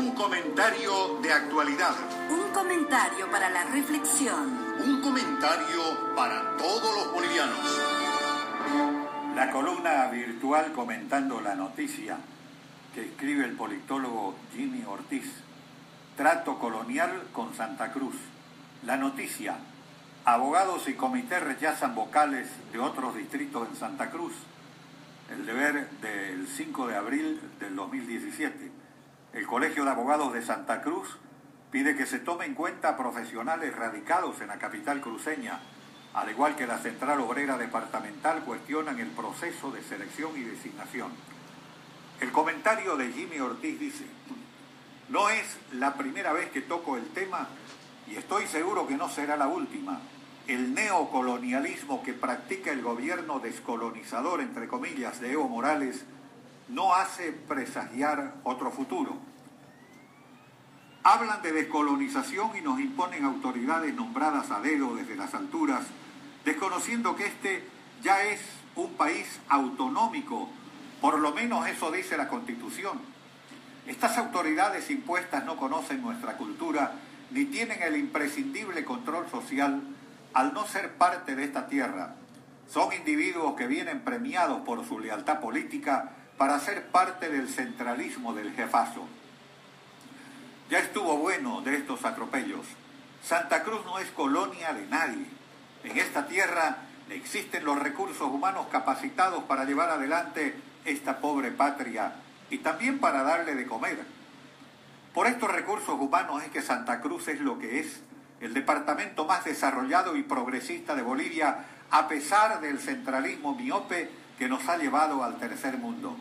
Un comentario de actualidad. Un comentario para la reflexión. Un comentario para todos los bolivianos. La columna virtual comentando la noticia que escribe el politólogo Jimmy Ortiz. Trato colonial con Santa Cruz. La noticia: abogados y comité rechazan vocales de otros distritos en Santa Cruz. El deber del 5 de abril del 2017. El Colegio de Abogados de Santa Cruz pide que se tome en cuenta a profesionales radicados en la capital cruceña, al igual que la Central Obrera Departamental cuestionan el proceso de selección y designación. El comentario de Jimmy Ortiz dice: no es la primera vez que toco el tema y estoy seguro que no será la última. El neocolonialismo que practica el gobierno descolonizador, entre comillas, de Evo Morales, no hace presagiar otro futuro. Hablan de descolonización y nos imponen autoridades nombradas a dedo desde las alturas, desconociendo que este ya es un país autonómico, por lo menos eso dice la Constitución. Estas autoridades impuestas no conocen nuestra cultura ni tienen el imprescindible control social al no ser parte de esta tierra. Son individuos que vienen premiados por su lealtad política para ser parte del centralismo del jefazo. Ya estuvo bueno de estos atropellos. Santa Cruz no es colonia de nadie. En esta tierra existen los recursos humanos capacitados para llevar adelante esta pobre patria y también para darle de comer. Por estos recursos humanos es que Santa Cruz es lo que es, el departamento más desarrollado y progresista de Bolivia, a pesar del centralismo miope que nos ha llevado al tercer mundo.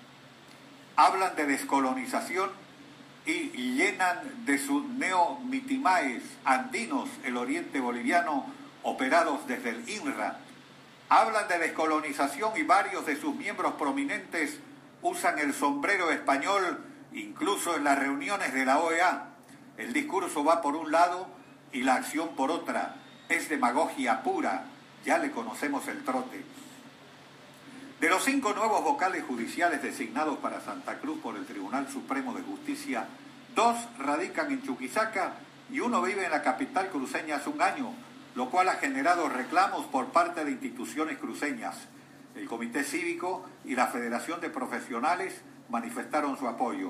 Hablan de descolonización y llenan de sus neomitimaes andinos el oriente boliviano operados desde el INRA. Hablan de descolonización y varios de sus miembros prominentes usan el sombrero español, incluso en las reuniones de la OEA. El discurso va por un lado y la acción por otra. Es demagogia pura, ya le conocemos el trote. De los 5 nuevos vocales judiciales designados para Santa Cruz por el Tribunal Supremo de Justicia, 2 radican en Chuquisaca y 1 vive en la capital cruceña hace un año, lo cual ha generado reclamos por parte de instituciones cruceñas. El Comité Cívico y la Federación de Profesionales manifestaron su apoyo.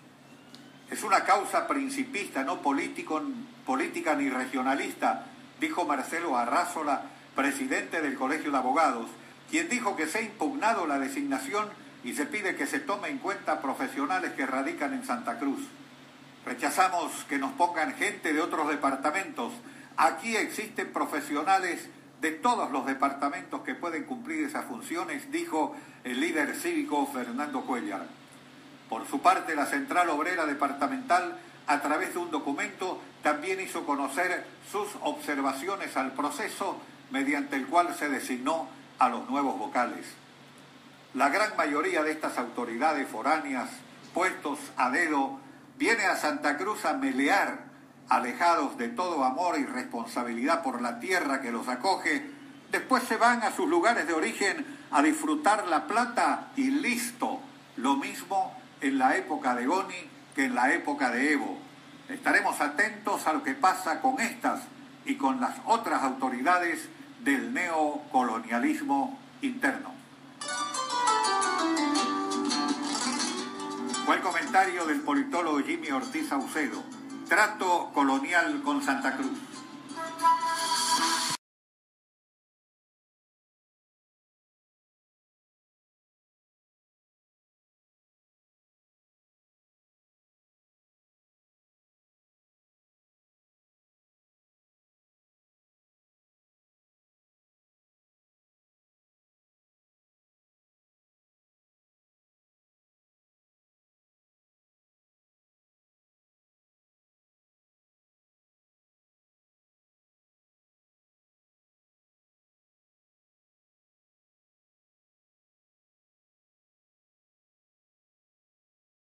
Es una causa principista, no política ni regionalista, dijo Marcelo Arrázola, presidente del Colegio de Abogados, quien dijo que se ha impugnado la designación y se pide que se tome en cuenta profesionales que radican en Santa Cruz. Rechazamos que nos pongan gente de otros departamentos. Aquí existen profesionales de todos los departamentos que pueden cumplir esas funciones, dijo el líder cívico Fernando Cuellar. Por su parte, la Central Obrera Departamental, a través de un documento, también hizo conocer sus observaciones al proceso mediante el cual se designó a los nuevos vocales. La gran mayoría de estas autoridades foráneas, puestos a dedo, viene a Santa Cruz a melear, alejados de todo amor y responsabilidad por la tierra que los acoge. Después se van a sus lugares de origen a disfrutar la plata y listo. Lo mismo en la época de Goni que en la época de Evo. Estaremos atentos a lo que pasa con estas y con las otras autoridades del neocolonialismo interno. Fue el comentario del politólogo Jimmy Ortiz Saucedo. Trato colonial con Santa Cruz.